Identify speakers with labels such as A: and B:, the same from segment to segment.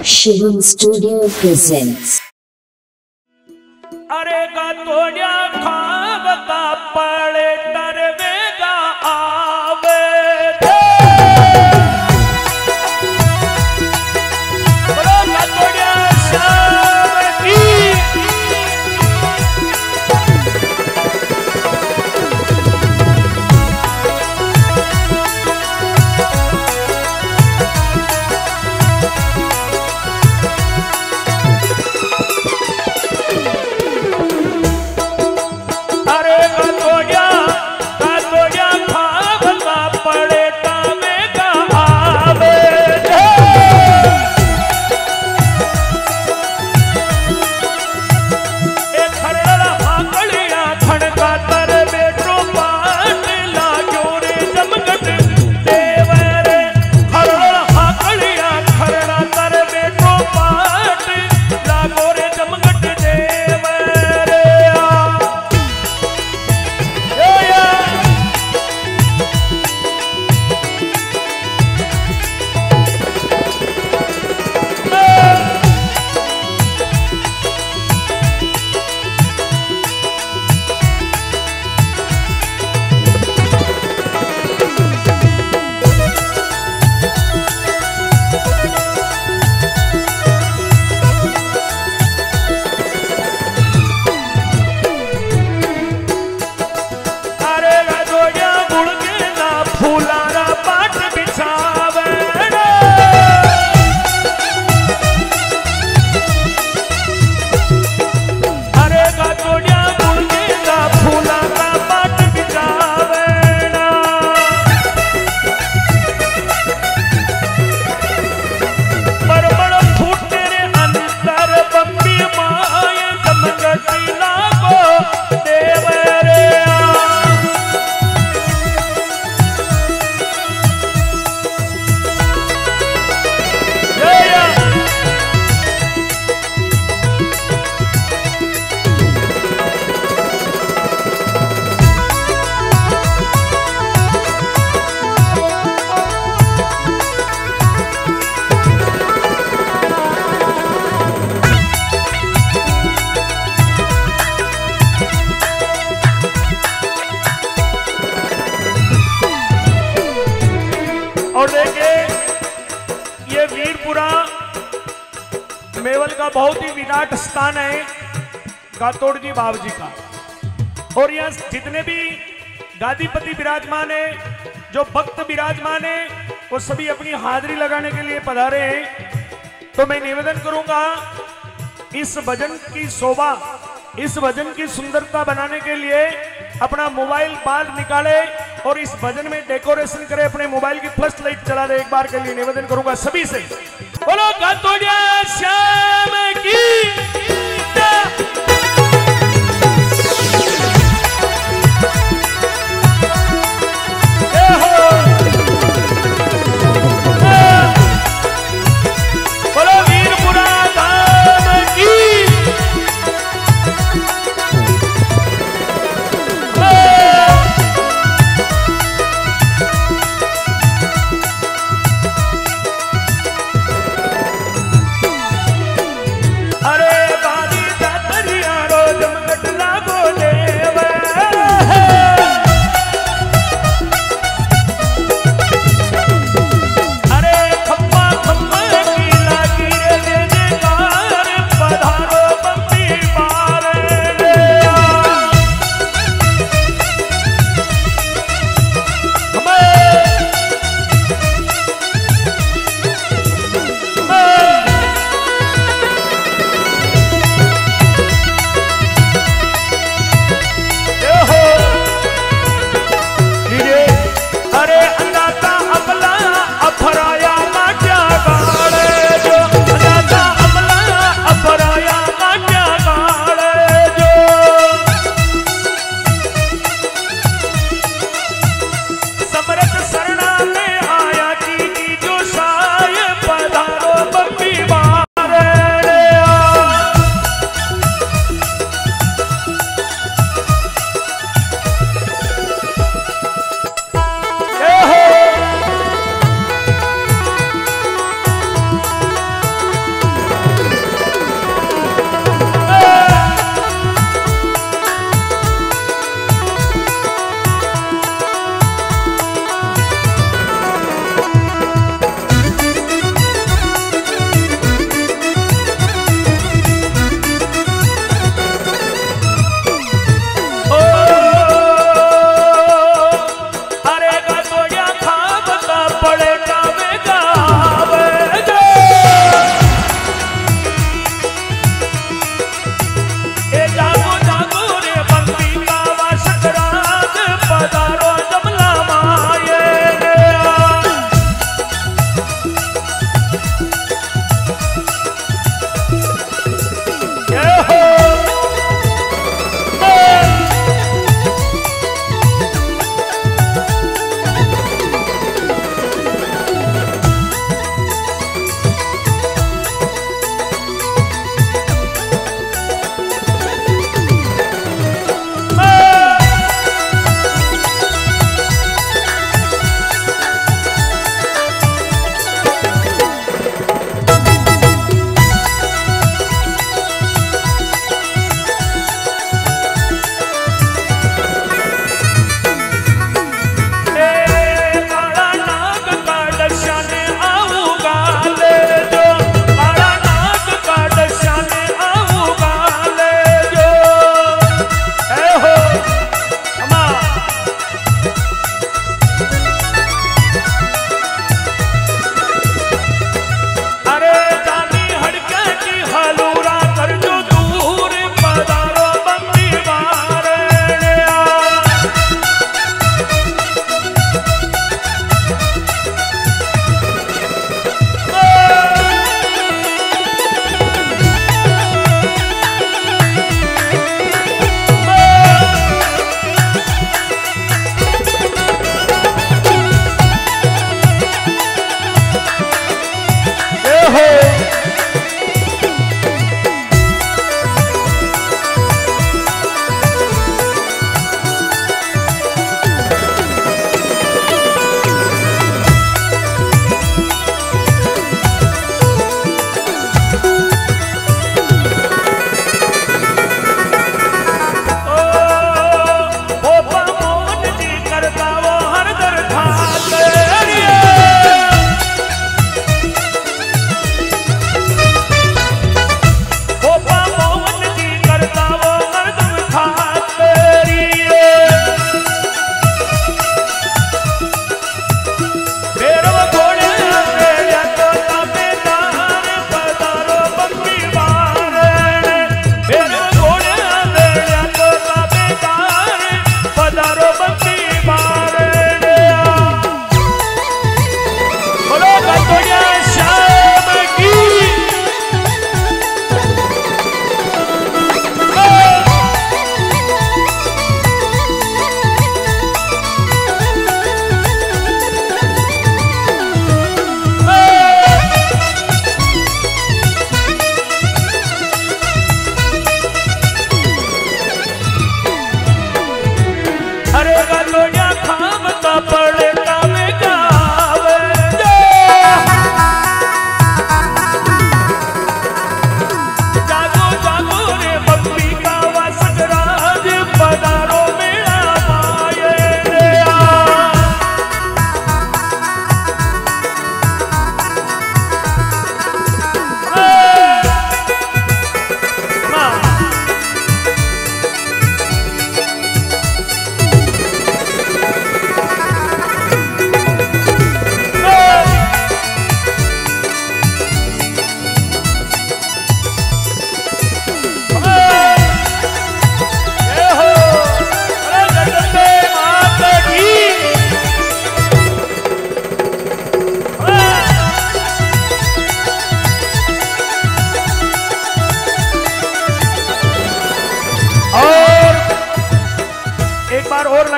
A: Shivam Studio presents.
B: अरे का तोड़िया खावता पड़े तरवेगा आवे बोलो का तोड़िया शाम की और देखिए ये वीरपुरा मेवल का बहुत ही विराट स्थान है गातोड़ जी बाबू जी का। और यहाँ जितने भी गादीपति विराजमान है, जो भक्त विराजमान है, वो सभी अपनी हाजिरी लगाने के लिए पधारे हैं। तो मैं निवेदन करूंगा इस भजन की शोभा, इस भजन की सुंदरता बनाने के लिए अपना मोबाइल बाहर निकाले और इस भजन में डेकोरेशन करे, अपने मोबाइल की फ्लैश लाइट चला दे। एक बार के लिए निवेदन करूंगा सभी से, बोलो गातोड़िया श्याम की। बोलो वीरपुरा धाम की। अरे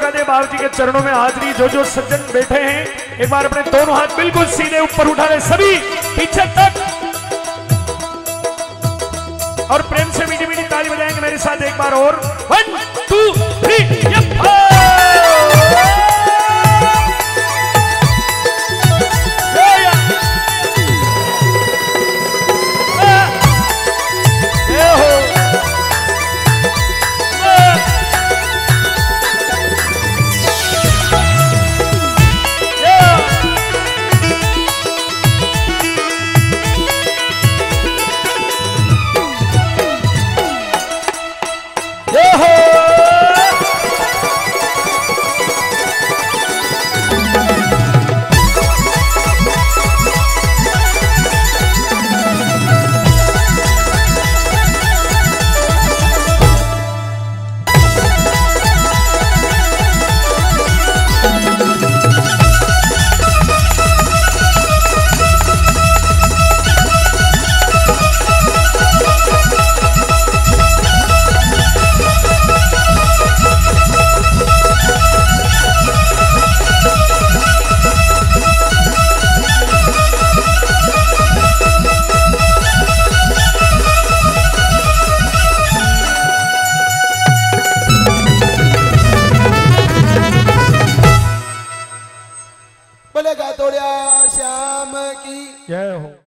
B: लगा दे बाबू जी के चरणों में हाजिरी। जो जो सज्जन बैठे हैं एक बार अपने दोनों हाथ बिल्कुल सीधे ऊपर उठा ले, सभी पीछे तक, और प्रेम से मीठी मीठी ताली बजाएंगे मेरे साथ एक बार और। 1 2 3
C: बोले गातोड़िया श्याम की
B: जय हो।